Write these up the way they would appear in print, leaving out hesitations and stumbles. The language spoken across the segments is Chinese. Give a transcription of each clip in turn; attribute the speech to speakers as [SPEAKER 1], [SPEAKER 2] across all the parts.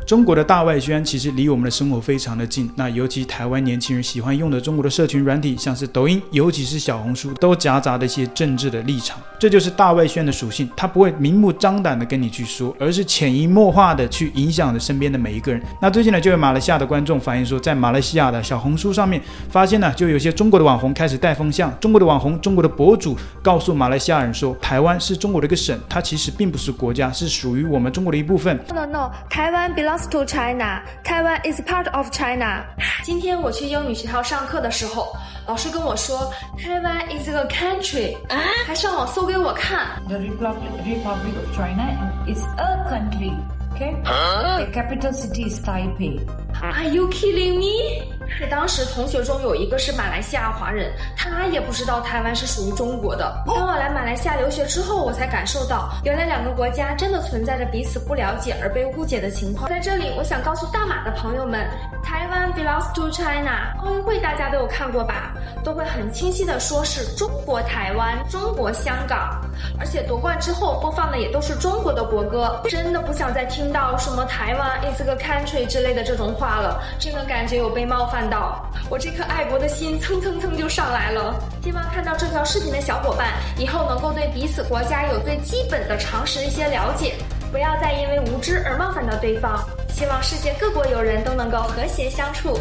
[SPEAKER 1] 中国的大外宣其实离我们的生活非常的近，那尤其台湾年轻人喜欢用的中国的社群软体，像是抖音，尤其是小红书，都夹杂的一些政治的立场。这就是大外宣的属性，它不会明目张胆的跟你去说，而是潜移默化的去影响着身边的每一个人。那最近呢，就有马来西亚的观众反映说，在马来西亚的小红书上面发现呢，就有些中国的网红开始带风向，中国的网红、中国的博主告诉马来西亚人说，台湾是中国的一个省，它其实并不是国家，是属于我们中国的一部分。
[SPEAKER 2] No, Taiwan belongs to China. Taiwan is part of China.
[SPEAKER 3] 今天我去英语学校上课的时候，老师跟我说 Taiwan is a country， 还上网搜给我看。
[SPEAKER 4] The Republic of China is a country. Okay? The capital city is Taipei.
[SPEAKER 3] Are you kidding me? 当时同学中有一个是马来西亚华人，他也不知道台湾是属于中国的。当我来马来西亚留学之后，我才感受到原来两个国家真的存在着彼此不了解而被误解的情况。在这里我想告诉大马的朋友们，台湾 belongs to China。 奥运会大家都有看过吧，都会很清晰的说是中国台湾、中国香港，而且夺冠之后播放的也都是中国的国歌。真的不想再听到什么台湾 is a country 之类的这种话了，真的感觉有被冒犯到，我这颗爱国的心蹭蹭蹭就上来了。希望看到这条视频的小伙伴以后能够对彼此国家有最基本的常识一些了解，不要再因为无知而冒犯到对方。希望世界各国友人都能够和谐相处。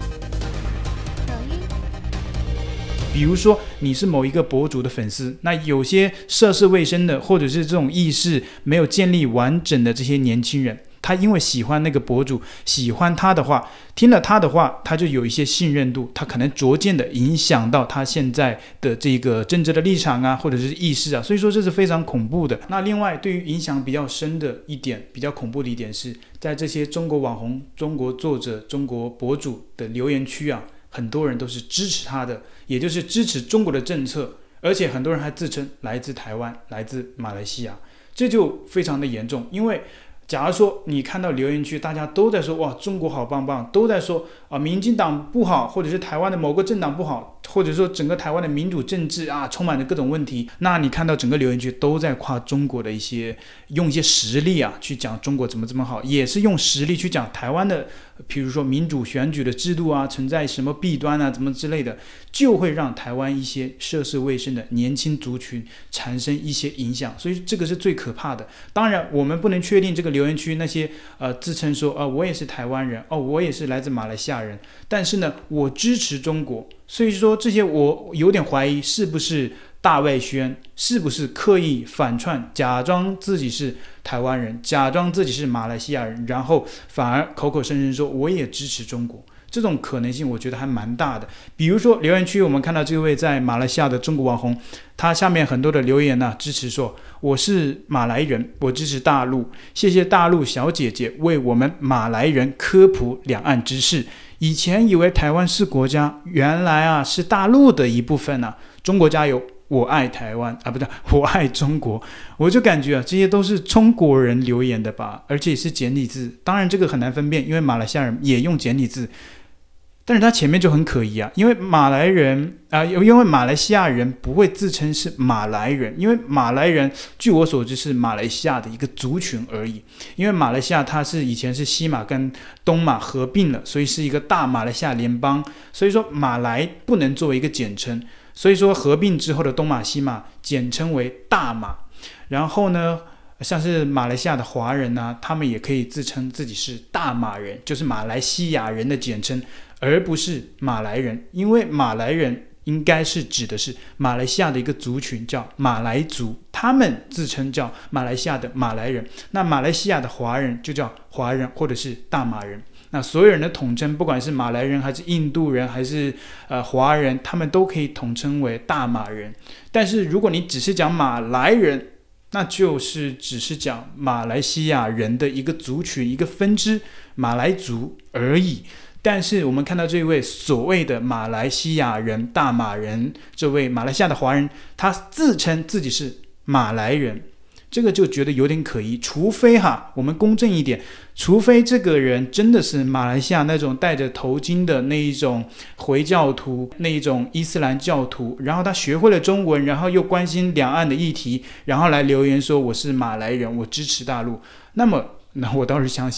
[SPEAKER 1] 比如说你是某一个博主的粉丝，那有些涉世未深的，或者是这种意识没有建立完整的这些年轻人，他因为喜欢那个博主，喜欢他的话，听了他的话，他就有一些信任度，他可能逐渐的影响到他现在的这个政治的立场啊，或者是意识啊，所以说这是非常恐怖的。那另外对于影响比较深的一点，比较恐怖的一点是，在这些中国网红、中国作者、中国博主的留言区啊，很多人都是支持他的，也就是支持中国的政策，而且很多人还自称来自台湾、来自马来西亚，这就非常的严重。因为假如说你看到留言区大家都在说哇中国好棒棒，都在说民进党不好，或者是台湾的某个政党不好，或者说整个台湾的民主政治啊充满了各种问题，那你看到整个留言区都在夸中国的用一些实力啊去讲中国怎么好，也是用实力去讲台湾的比如说民主选举的制度啊存在什么弊端啊怎么之类的，就会让台湾一些涉世未深的年轻族群产生一些影响，所以这个是最可怕的。当然我们不能确定这个留言区那些自称说我也是台湾人，我也是来自马来西亚人，但是呢我支持中国，所以说这些我有点怀疑是不是大外宣，是不是刻意反串，假装自己是台湾人，假装自己是马来西亚人，然后反而口口声声说我也支持中国，这种可能性我觉得还蛮大的。比如说留言区我们看到这位在马来西亚的中国网红，他下面很多的留言支持说我是马来人，我支持大陆，谢谢大陆小姐姐为我们马来人科普两岸知识，以前以为台湾是国家，原来是大陆的一部分中国加油，我爱台湾不对，我爱中国。我就感觉这些都是中国人留言的吧，而且也是简体字，当然这个很难分辨，因为马来西亚人也用简体字，但是他前面就很可疑因为马来人因为马来西亚人不会自称是马来人，因为马来人据我所知是马来西亚的一个族群而已，因为马来西亚它是以前是西马跟东马合并了，所以是一个大马来西亚联邦，所以说马来不能作为一个简称，所以说合并之后的东马西马简称为大马。然后呢像是马来西亚的华人他们也可以自称自己是大马人，就是马来西亚人的简称，而不是马来人，因为马来人应该是指的是马来西亚的一个族群叫马来族，他们自称叫马来西亚的马来人，那马来西亚的华人就叫华人或者是大马人。那所有人的统称，不管是马来人还是印度人还是华人，他们都可以统称为大马人。但是如果你只是讲马来人，那就是只是讲马来西亚人的一个族群，一个分支，马来族而已。但是我们看到这位所谓的马来西亚人大马人，这位马来西亚的华人，他自称自己是马来人，这个就觉得有点可疑。除非我们公正一点，除非这个人真的是马来西亚那种戴着头巾的那一种回教徒，那一种伊斯兰教徒，然后他学会了中文，然后又关心两岸的议题，然后来留言说我是马来人，我支持大陆，那么我倒是相信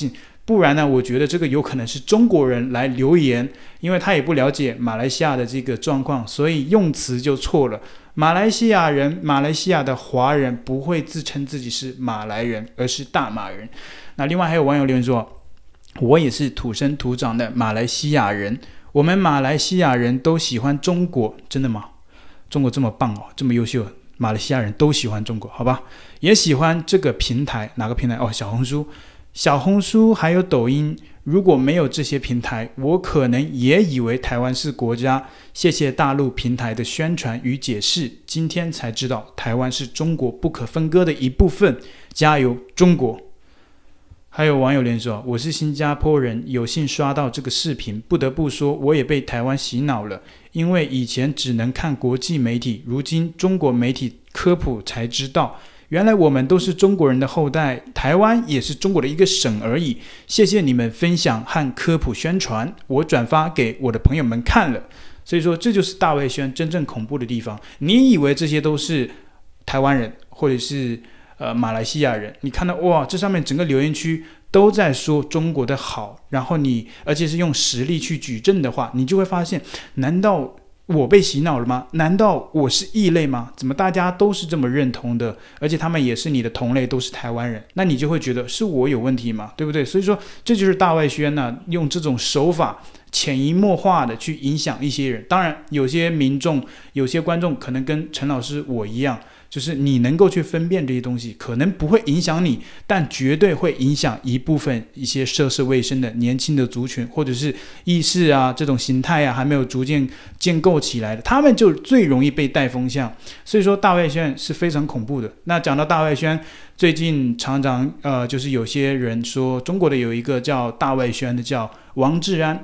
[SPEAKER 1] 不然呢，我觉得这个有可能是中国人来留言，因为他也不了解马来西亚的这个状况，所以用词就错了。马来西亚人，马来西亚的华人不会自称自己是马来人，而是大马人。那另外还有网友留言说，我也是土生土长的马来西亚人，我们马来西亚人都喜欢中国，真的吗？中国这么棒哦，这么优秀，马来西亚人都喜欢中国，好吧？也喜欢这个平台，哪个平台？小红书。小红书还有抖音，如果没有这些平台，我可能也以为台湾是国家。谢谢大陆平台的宣传与解释，今天才知道台湾是中国不可分割的一部分。加油，中国！还有网友留言说，我是新加坡人，有幸刷到这个视频，不得不说我也被台湾洗脑了，因为以前只能看国际媒体，如今中国媒体科普才知道，原来我们都是中国人的后代，台湾也是中国的一个省而已。谢谢你们分享和科普宣传，我转发给我的朋友们看了。所以说这就是大卫轩真正恐怖的地方，你以为这些都是台湾人或者是马来西亚人，你看到哇，这上面整个留言区都在说中国的好，然后你而且是用实力去举证的话，你就会发现，难道我被洗脑了吗？难道我是异类吗？怎么大家都是这么认同的，而且他们也是你的同类，都是台湾人，那你就会觉得是我有问题吗？对不对？所以说这就是大外宣呢，用这种手法潜移默化的去影响一些人。当然有些民众有些观众可能跟陈老师我一样，就是你能够去分辨这些东西，可能不会影响你，但绝对会影响一部分一些涉世未深的年轻的族群，或者是意识啊这种形态啊还没有逐渐建构起来的，他们就最容易被带风向。所以说大外宣是非常恐怖的。那讲到大外宣，最近常常就是有些人说中国的有一个叫大外宣的叫王志安。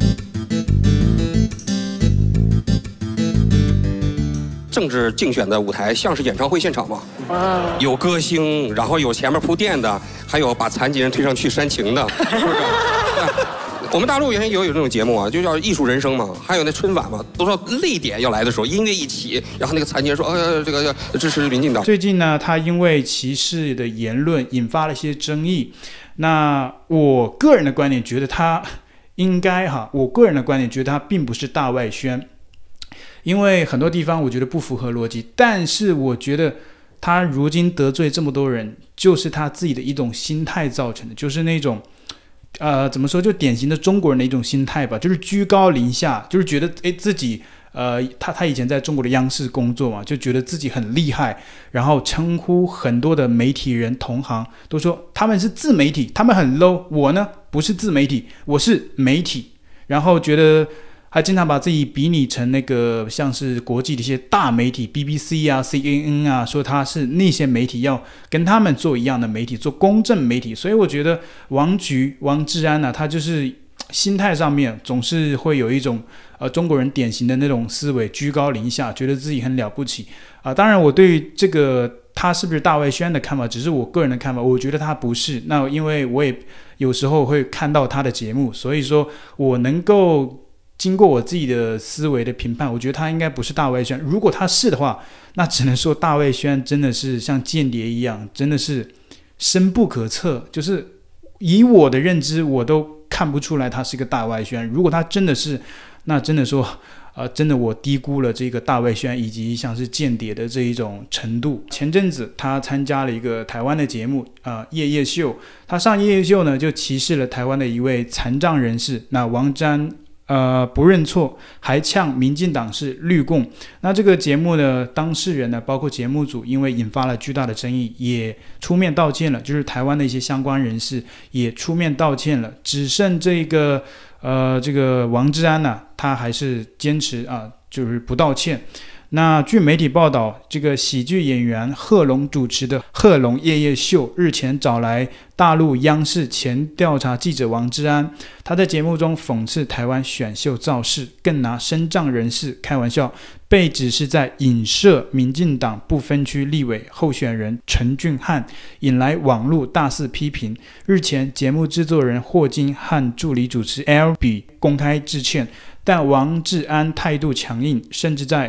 [SPEAKER 5] 政治竞选的舞台像是演唱会现场嘛，有歌星，然后有前面铺垫的，还有把残疾人推上去煽情的，是不是？我们大陆原先有这种节目啊，就叫艺术人生嘛，还有那春晚嘛，都说泪点要来的时候，音乐一起，然后那个残疾人说，这个要支持民进党。最
[SPEAKER 1] 近呢，他因为歧视的言论引发了一些争议。那我个人的观点觉得他应该我个人的观点觉得他并不是大外宣。因为很多地方我觉得不符合逻辑，但是我觉得他如今得罪这么多人，就是他自己的一种心态造成的，就是那种怎么说，就典型的中国人的一种心态吧，就是居高临下，就是觉得自己他以前在中国的央视工作嘛，就觉得自己很厉害，然后称呼很多的媒体人同行都说他们是自媒体，他们很 low， 我呢不是自媒体，我是媒体，然后觉得还经常把自己比拟成那个像是国际的一些大媒体 BBC 啊 CNN 啊，说他是那些媒体要跟他们做一样的媒体，做公正媒体。所以我觉得王志安他就是心态上面总是会有一种中国人典型的那种思维，居高临下，觉得自己很了不起当然我对于这个他是不是大外宣的看法只是我个人的看法，我觉得他不是。那因为我也有时候会看到他的节目，所以说我能够经过我自己的思维的评判，我觉得他应该不是大外宣。如果他是的话，那只能说大外宣真的是像间谍一样，真的是深不可测，就是以我的认知我都看不出来他是一个大外宣。如果他真的是，那真的说真的我低估了这个大外宣以及像是间谍的这一种程度。前阵子他参加了一个台湾的节目夜夜秀，他上夜夜秀呢就歧视了台湾的一位残障人士，那王志安不认错，还呛民进党是绿共。那这个节目呢，当事人呢，包括节目组，因为引发了巨大的争议，也出面道歉了，就是台湾的一些相关人士也出面道歉了。只剩这个王志安他还是坚持就是不道歉。那据媒体报道，这个喜剧演员贺龙主持的贺龙夜夜秀日前找来大陆央视前调查记者王志安，他在节目中讽刺台湾选秀造势，更拿身障人士开玩笑，被指是在影射民进党不分区立委候选人陈俊翰，引来网络大肆批评。日前节目制作人霍金和助理主持 L B 公开致歉，但王志安态度强硬，甚至在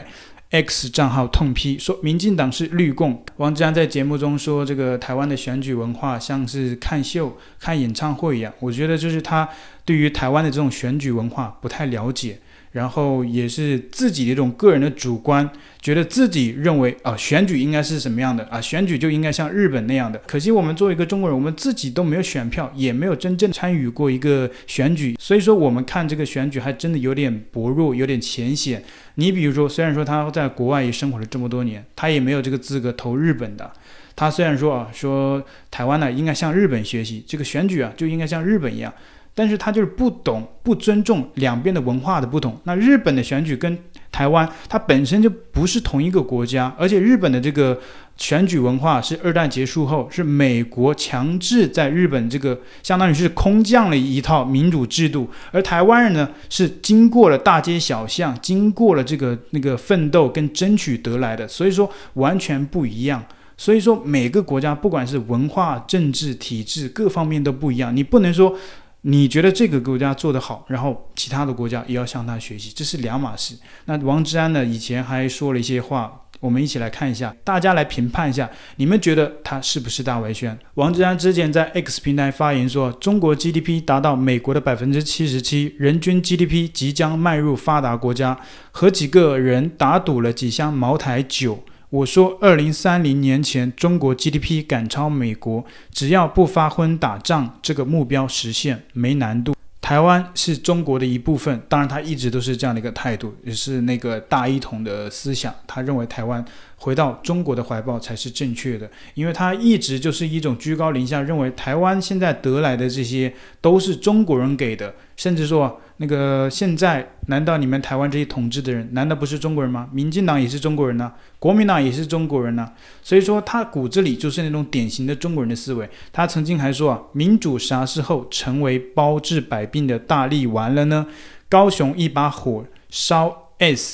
[SPEAKER 1] X 账号痛批说民进党是绿共。王志安在节目中说，这个台湾的选举文化像是看秀、看演唱会一样。我觉得就是他对于台湾的这种选举文化不太了解，然后也是自己的一种个人的主观，觉得自己认为选举应该是什么样的选举就应该像日本那样的。可惜我们作为一个中国人，我们自己都没有选票，也没有真正参与过一个选举，所以说我们看这个选举还真的有点薄弱，有点浅显。你比如说，虽然说他在国外也生活了这么多年，他也没有这个资格投日本的。他虽然说台湾呢应该向日本学习，这个选举就应该像日本一样，但是他就是不懂、不尊重两边的文化的不同。那日本的选举跟台湾它本身就不是同一个国家，而且日本的这个选举文化是二战结束后是美国强制在日本这个相当于是空降了一套民主制度，而台湾人呢是经过了大街小巷，经过了那个奋斗跟争取得来的，所以说完全不一样。所以说每个国家不管是文化、政治、体制各方面都不一样，你不能说你觉得这个国家做得好，然后其他的国家也要向他学习，这是两码事。那王志安呢以前还说了一些话，我们一起来看一下，大家来评判一下，你们觉得他是不是大外宣？王志安之前在 X 平台发言说，中国 GDP 达到美国的 77%， 人均 GDP 即将迈入发达国家，和几个人打赌了几箱茅台酒。我说2030年前中国 GDP 赶超美国，只要不发昏打仗，这个目标实现没难度。台湾是中国的一部分，当然他一直都是这样的一个态度，也是那个大一统的思想，他认为台湾回到中国的怀抱才是正确的，因为他一直就是一种居高临下，认为台湾现在得来的这些都是中国人给的，甚至说那个现在难道你们台湾这些统治的人难道不是中国人吗？民进党也是中国人啊，国民党也是中国人啊，所以说他骨子里就是那种典型的中国人的思维。他曾经还说民主啥时候成为包治百病的大力丸了呢？高雄一把火烧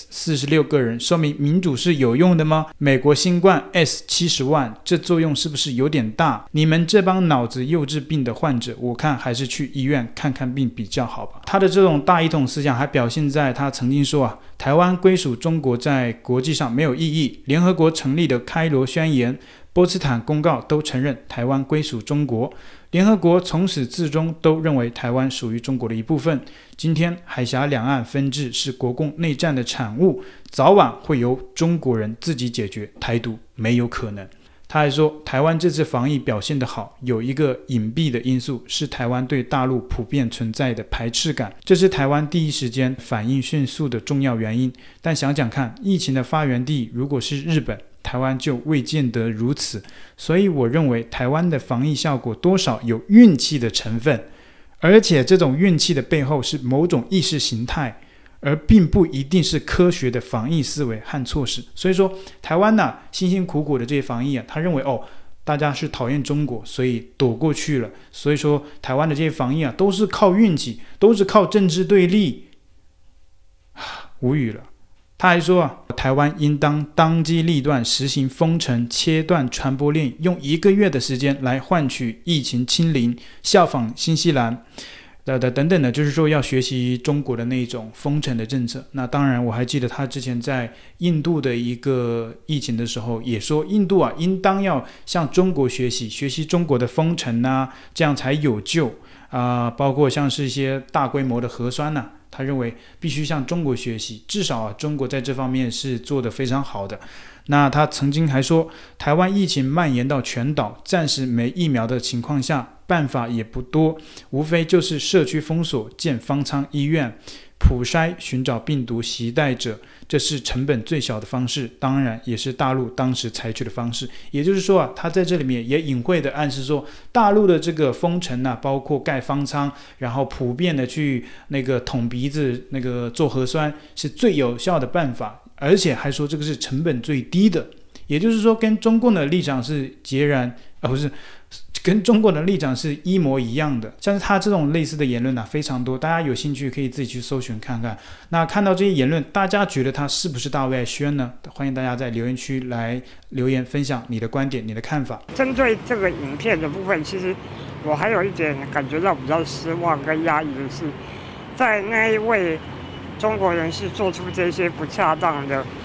[SPEAKER 1] S46个人，说明民主是有用的吗？美国新冠 S70万，这作用是不是有点大？你们这帮脑子幼稚病的患者，我看还是去医院看看病比较好吧。他的这种大一统思想还表现在他曾经说台湾归属中国在国际上没有意义，联合国成立的开罗宣言、波茨坦公告都承认台湾归属中国，联合国从始至终都认为台湾属于中国的一部分。今天海峡两岸分治是国共内战的产物，早晚会由中国人自己解决，台独没有可能。他还说，台湾这次防疫表现得好，有一个隐蔽的因素是台湾对大陆普遍存在的排斥感，这是台湾第一时间反应迅速的重要原因。但想想看，疫情的发源地如果是日本，台湾就未见得如此。所以我认为台湾的防疫效果多少有运气的成分，而且这种运气的背后是某种意识形态，而并不一定是科学的防疫思维和措施。所以说台湾辛辛苦苦的这些防疫他认为大家是讨厌中国，所以躲过去了。所以说台湾的这些防疫都是靠运气，都是靠政治对立，无语了。他还说台湾应当机立断实行封城，切断传播链，用1个月的时间来换取疫情清零，效仿新西兰等等的，就是说要学习中国的那种封城的政策。那当然我还记得他之前在印度的一个疫情的时候也说，印度应当要向中国学习中国的封城这样才有救包括像是一些大规模的核酸他认为必须向中国学习，至少中国在这方面是做得非常好的。那他曾经还说，台湾疫情蔓延到全岛，暂时没疫苗的情况下，办法也不多，无非就是社区封锁、建方舱医院、普筛寻找病毒携带者，这是成本最小的方式，当然也是大陆当时采取的方式。也就是说他在这里面也隐晦的暗示说，大陆的这个封城包括盖方舱，然后普遍的去那个捅鼻子做核酸是最有效的办法，而且还说这个是成本最低的。也就是说跟中共的立场是截然不是跟中国的立场是一模一样的。像是他这种类似的言论非常多，大家有兴趣可以自己去搜寻看看。那看到这些言论，大家觉得他是不是大外宣呢？欢迎大家在留言区来留言分享你的观点、你的看法。
[SPEAKER 6] 针对这个影片的部分，其实我还有一点感觉到比较失望跟压抑的是，在那一位中国人士做出这些不恰当的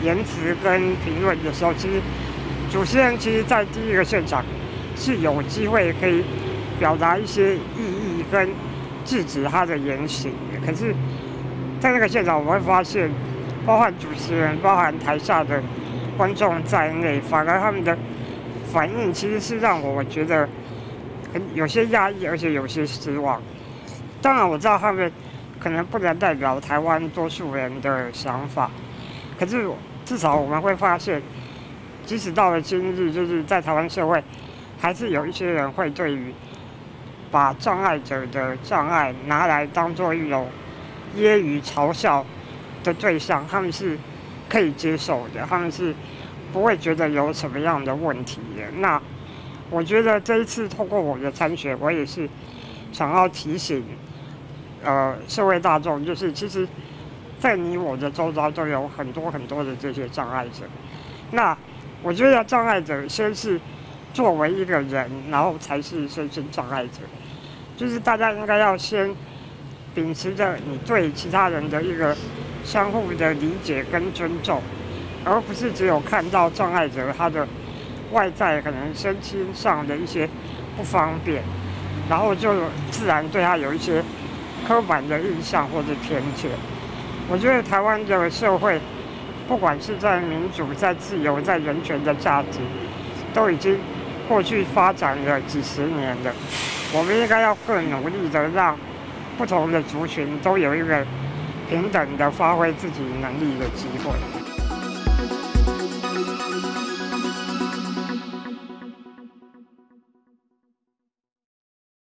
[SPEAKER 6] 言辞跟评论的时候，其实主持人其实在第一个现场是有机会可以表达一些异议跟制止他的言行的。可是，在那个现场我会发现，包含主持人、包含台下的观众在内，反而他们的反应其实是让我觉得有些压抑，而且有些失望。当然我知道他们可能不能代表台湾多数人的想法，可是至少我们会发现，即使到了今日，就是在台湾社会，还是有一些人会对于把障碍者的障碍拿来当作一种揶揄嘲笑的对象，他们是可以接受的，他们是不会觉得有什么样的问题的。那我觉得这一次透过我的参选，我也是想要提醒社会大众，就是其实在你我的周遭都有很多很多的这些障碍者。那我觉得障碍者先是作为一个人，然后才是身心障碍者，就是大家应该要先秉持着你对其他人的一个相互的理解跟尊重，而不是只有看到障碍者他的外在可能身心上的一些不方便，然后就自然对他有一些刻板的印象或者偏见。我觉得台湾的社会，不管是在民主、在自由、在人权的价值，都已经过去发展了几十年了。我们应该要更努力的让不同的族群都有一个平等的发挥自己能力的机会。